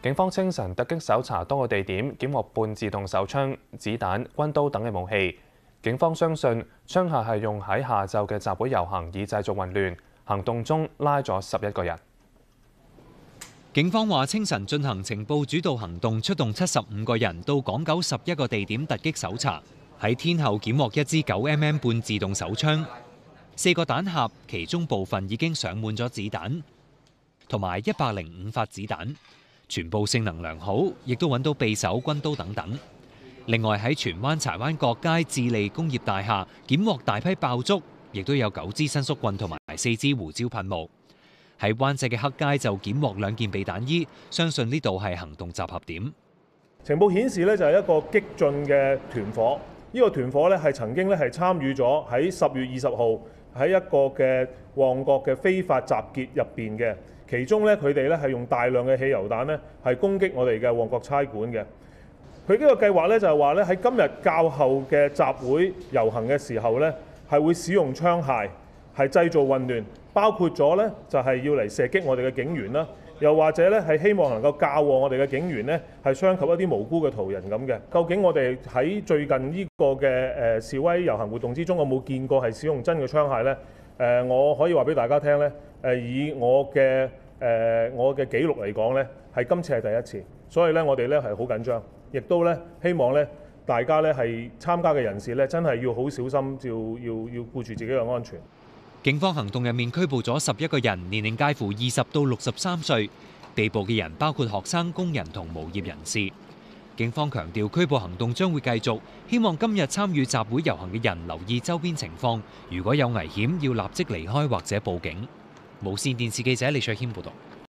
警方清晨突擊搜查多個地點，檢獲半自動手槍、子彈、軍刀等嘅武器。警方相信槍械係用喺下晝嘅集會遊行，以製造混亂。行動中拉咗11個人。 警方話清晨進行情報主導行動，出動75個人到港九11個地點突擊搜查。喺天后檢獲一支9mm半自動手槍、4個彈匣，其中部分已經上滿咗子彈，同埋105發子彈，全部性能良好，亦都揾到匕首、軍刀等等。另外喺荃灣柴灣角街智利工業大廈檢獲大批爆竹，亦都有9支伸縮棍同埋4支胡椒噴霧。喺灣仔嘅黑街就檢獲2件避彈衣，相信呢度係行動集合點。 情報顯示呢就係一個激進嘅團伙，呢個團伙呢係曾經呢係參與咗喺10月20號喺一個嘅旺角嘅非法集結入邊嘅，其中呢，佢哋呢係用大量嘅汽油彈呢係攻擊我哋嘅旺角差館嘅。佢呢個計劃呢就係話呢喺今日較後嘅集會遊行嘅時候呢係會使用槍械，係製造混亂，包括咗呢就係要嚟射擊我哋嘅警員啦，又或者呢係希望能夠教唆我哋嘅警員呢係傷及一啲無辜嘅途人咁嘅。究竟我哋喺最近呢個嘅示威遊行活動之中有冇見過係使用真嘅槍械呢？我可以話俾大家聽呢，以我嘅記錄嚟講呢，係今次係第一次，所以呢，我哋呢係好緊張，亦都呢希望呢大家呢係參加嘅人士呢真係要好小心，要顧住自己嘅安全。 警方行動入面拘捕咗11個人，年齡介乎20到63歲，被捕嘅人包括學生、工人同無業人士。警方強調拘捕行動將會繼續，希望今日參與集會遊行嘅人留意周邊情況，如果有危險要立即離開或者報警。無線電視記者李卓謙報道。